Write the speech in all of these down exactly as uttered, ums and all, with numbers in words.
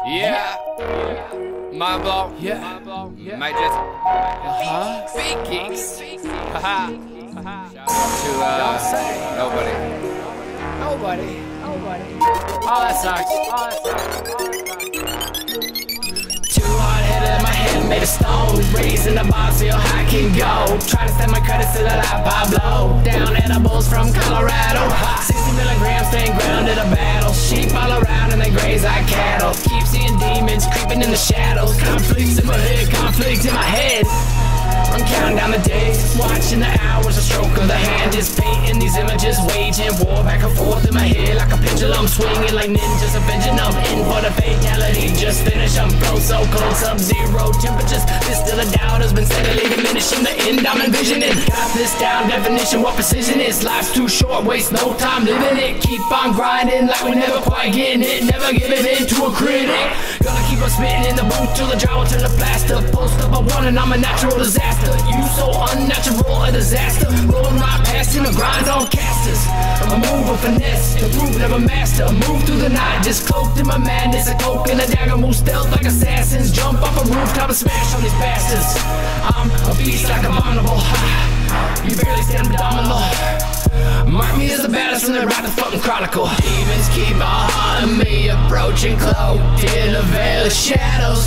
Yeah. Mind blow. Yeah. Mind blow. Yeah. Might just Uh-huh. big kicks. Haha. Shout Don't out to say. uh, nobody. Nobody. Nobody. Oh, that sucks. Oh, that sucks. Too hard headed in my head, made of stone. Raising the bar, see how high I can go. Try to set my credits to the life I blow. Down edibles from Colorado. sixty milligrams, staying grounded a battle. Sheep all around and they graze like cattle. Keep seeing demons creeping in the shadows. Conflicts in my head, conflict in my head. I'm counting down the days, watching the hours, a stroke of the hand is painting these images, waging war back and forth in my head like a pendulum, swinging like ninjas, avenging them in for the fatality. Just finish, I'm flow so cold, sub-zero temperatures. This to the doubt has been steadily diminishing. The end I'm envisioning. Got this down, definition, what precision is. Life's too short, waste no time living it. Keep on grinding like we never quite getting it. Never giving in to a critic. Gonna keep on spitting in the booth till the drywall turn to plaster. Post up a one and I'm a natural disaster. You so unnatural, a disaster. Rolling right past in the grinds on casters. I'm a move of finesse, improving of a master. Move through the night, just cloaked in my madness. A cloak and a dagger, move stealth like assassins. Jump off a rooftop and smash on these bastards. I'm a beast like abominable. You barely stand abdominal. Mark me as the baddest when they write the fucking chronicle. Demons keep on haunting me, approaching cloaked in a veil of shadows.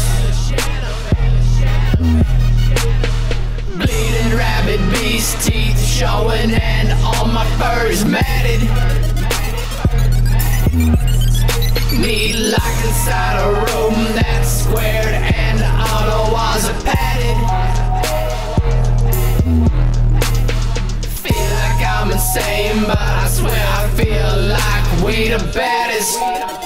Bleeding rabbit beast teeth showing and all my fur is matted. Need locked inside a room that's squared and all the walls are padded. Feel like I'm insane, but I swear I feel like we the baddest.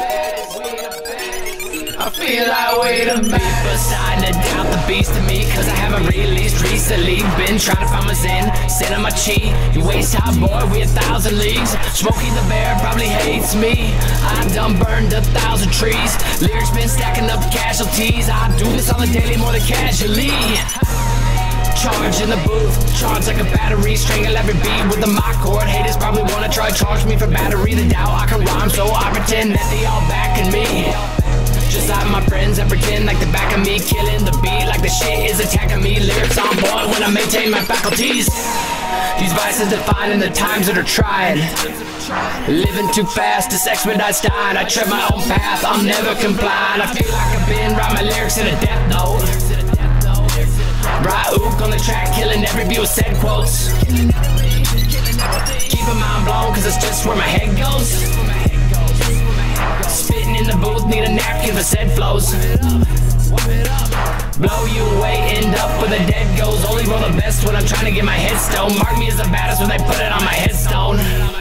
I feel like we the baddest. Beside to doubt the beast in me, cause I haven't released recently. Been trying to find my zen, sending my chi. You waist high boy, we a thousand leagues. Smokey the bear probably hates me. I done burned a thousand trees. Lyrics been stacking up casualties. I do this on the daily more than casually. Charge in the booth, charge like a battery. Strangle every beat with a mock chord. Haters probably wanna try charge me for battery. The doubt I can rhyme, so I pretend that they all backing me. Just like my friends, I pretend like the back of me. Killing the beat like the shit is attacking me. Lyrics on board when I maintain my faculties. These vices defining the times that are trying. Living too fast, this expedite style. I tread my own path, I'm never complying. I feel like I've been writing my lyrics in a death note. Right ook on the track, killing every view with said quotes. Keep a mind blown, cause it's just where my head goes. Spitting in the booth, need a napkin for said flows. Blow you away, end up where the dead goes. Only roll the best when I'm trying to get my headstone. Mark me as the baddest when they put it on my headstone.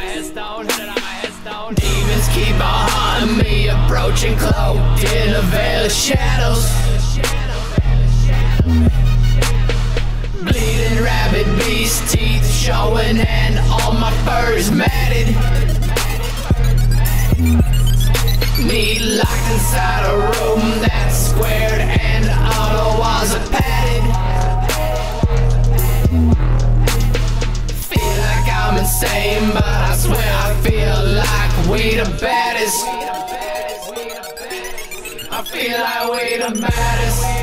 Demons keep on haunting me, approaching cloaked in a veil of shadows. Bleeding rabbit beast teeth showing and all my fur is matted. Need locked inside a room that's squared and all the walls are padded. Feel like I'm insane, but I swear I feel like we the baddest. I feel like we the baddest.